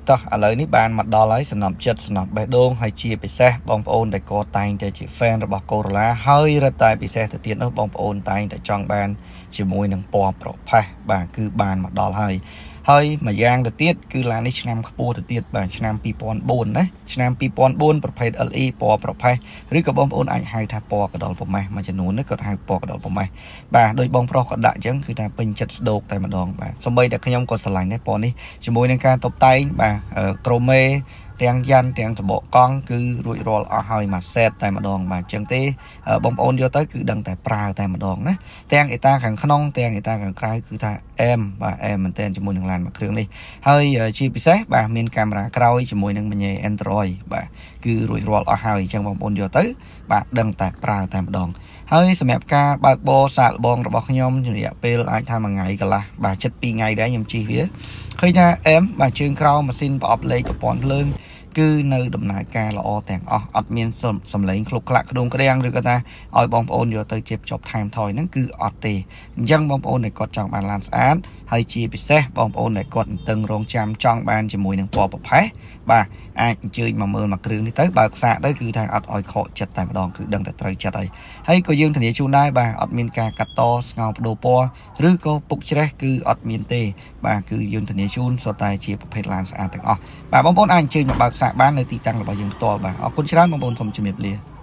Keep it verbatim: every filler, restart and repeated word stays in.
តោះឥឡូវនេះបានមកដល់ហើយសំណប់ចិត្តសំណប់បេះដូងហើយជាពិសេសបងប្អូនដែលក៏តែងតែជា fan របស់ Corolla ហើយរត់តែពិសេសទៅទៀតនោះបងប្អូនតែងតែចង់បានជាមួយនឹងពណ៌ប្រផេះបាទគឺបានមកដល់ហើយហើយមួយយ៉ាងទៅទៀតគឺឡាននេះឆ្នាំខ្ពស់ទៅទៀតបាទឆ្នាំពីរពាន់បួនណាឆ្នាំពីរពាន់បួនប្រភេទ แอล อี ពណ៌ប្រផេះឬក៏បងប្អូនអាចហៅថាពណ៌កដុលប្រម៉េះមួយចំនួននេះគាត់ហៅពណ៌កដុលប្រម៉េះបាទដោយបងប្រុសក៏ដាក់អញ្ចឹងគឺថាពេញចិត្តស្ដោកតែម្ដងបាទសូម្បីតែខ្ញុំក៏ស្រឡាញ់ដែរពណ៌នេះជាមួយនឹងការតុបតែងបាទក្រូមេទាំងយ៉ាន់ទាំងច្បកកង់គឺរួចរាល់អស់ហើយមួយសេតតែម្ដងបាទអញ្ចឹងទេបងប្អូនយកទៅគឺដឹងតែប្រើតែម្ដងណាទាំងអេតាខាងក្នុងទាំងអេតាខាងក្រៅគឺថាអែមបាទអែមមែនទែនជាមួយនឹងឡានមួយគ្រឿងនេះហើយជាពិសេសបាទមានកាមេរ៉ាក្រោយជាមួយនឹងមញ៉េ Android បាទគឺរួចរាល់អស់ហើយអញ្ចឹងបងប្អូនយកទៅបាទដឹងតែប្រើតែម្ដងហើយសម្រាប់ការបើកបរសាកល្បងរបស់ខ្ញុំរយៈពេលអាចថាមួយថ្ងៃកន្លះបាទជិតពីរថ្ងៃដែរខ្ញុំជិះវាឃើញថាអែមបាទជើងក្រោមម៉ាស៊ីនប្រអប់លេខប្រព័ន្ធភ្លើងគឺនៅដំណើរការល្អទាំងអស់អត់មានសំឡេងឃ្លុកខ្លាក់ក្ដួងក្ដាំងឬក៏ថាឲ្យបងប្អូនយកទៅជាប់ចប់ថែមថយហ្នឹងគឺអត់ទេអញ្ចឹងបងប្អូនដែលគាត់ចង់បានឡានស្អាតហើយជាពិសេសបងប្អូនដែលគាត់តឹងរងចាំចង់បានជាមួយនឹងពណ៌ប្រផេះបាទអាចអញ្ជើញមកមើលមកគ្រឿងនេះទៅបើកសាកទៅគឺថាអត់ឲ្យខកចិត្តតែម្ដងគឺដឹងតែត្រូវចិត្តហើយហើយក៏យើងធានាជូនដែរបាទអត់មានការកាត់តស្ងោបដូរពណ៌ឬក៏ពុកច្រេះគឺអត់មានទេបាទគឺយើងធានាជូនសុទ្ធតែជាប្រភេទឡានស្អាតទាំងអស់បាទបងប្អូនអាចអញ្ជើញមកបើកសាកបាននៅទីតាំងរបស់យើងផ្ទាល់បាទអរគុណច្រើនបងប្អូនសូមជម្រាបលា